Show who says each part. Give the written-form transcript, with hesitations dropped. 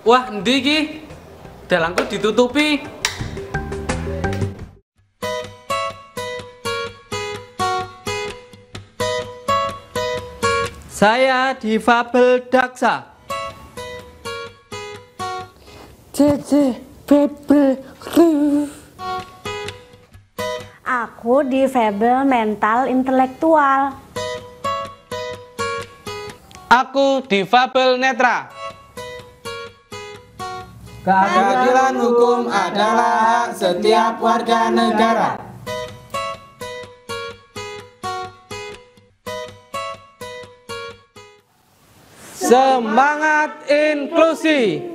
Speaker 1: Wah, endi iki? Dalangku ditutupi.
Speaker 2: Saya difabel daksa.
Speaker 3: Aku difabel mental intelektual.
Speaker 1: Aku difabel netra.
Speaker 4: Keadilan hukum adalah hak setiap warga negara.
Speaker 1: Semangat inklusi.